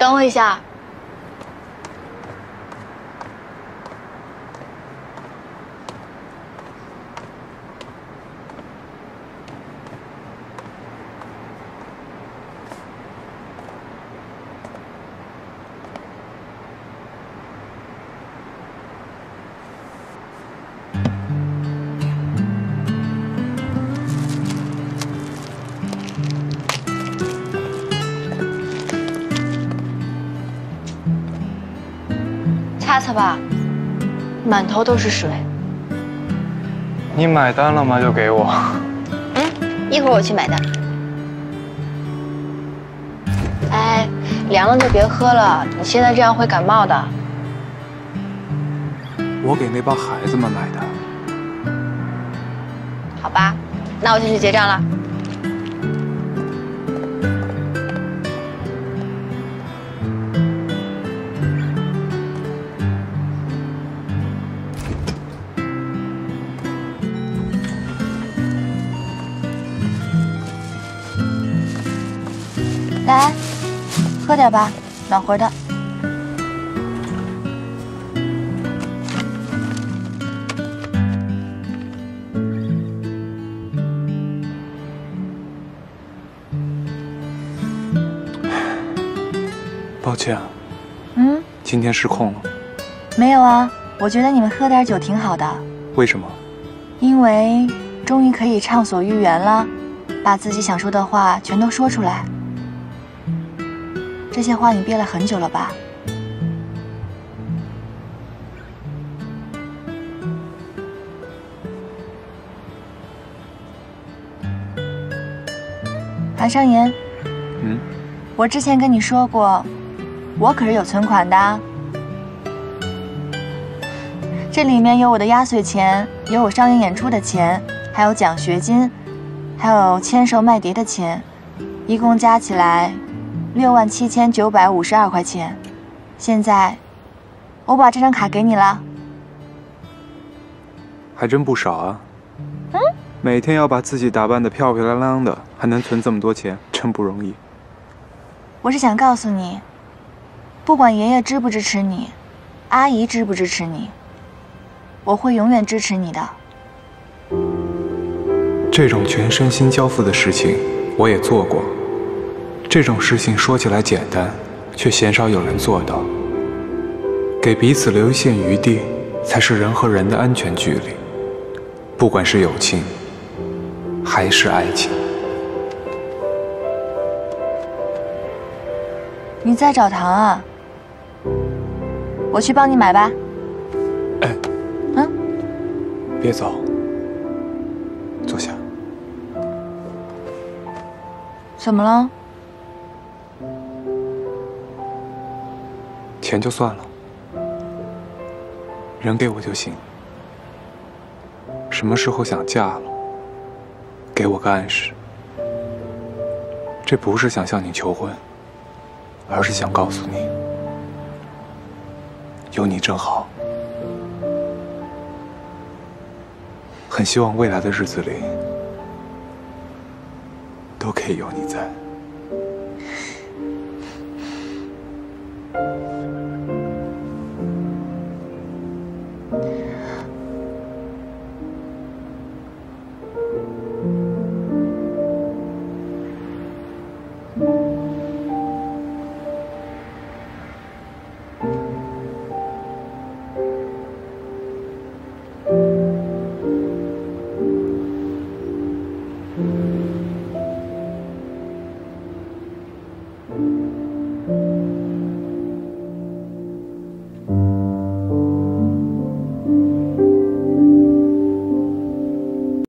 等我一下。擦擦吧，满头都是水。 你买单了吗？就给我。 一会儿我去买单。哎，凉了就别喝了，你现在这样会感冒的。 我给那帮孩子们买的。 好吧，那我先去结账了。来，喝点吧，暖和的。 抱歉，今天失控了。 没有啊，我觉得你们喝点酒挺好的。 为什么？ 因为终于可以畅所欲言了，把自己想说的话全都说出来。这些话你憋了很久了吧？韩尚言，我之前跟你说过，我可是有存款的。这里面有我的压岁钱，有我上映演出的钱，还有奖学金，还有签售卖碟的钱，一共加起来67952块钱。现在，我把这张卡给你了。 还真不少啊。每天要把自己打扮得漂漂亮亮的，还能存这么多钱，真不容易。 我是想告诉你，不管爷爷支不支持你，阿姨支不支持你，我会永远支持你的。 这种全身心交付的事情，我也做过。这种事情说起来简单，却鲜少有人做到。给彼此留一线余地，才是人和人的安全距离。不管是友情，还是爱情。 你在找糖啊？我去帮你买吧。 哎，别走，坐下。 怎么了？ 钱就算了，人给我就行。什么时候想嫁了，给我个暗示。这不是想向你求婚，而是想告诉你，有你正好。很希望未来的日子里，都可以有你在。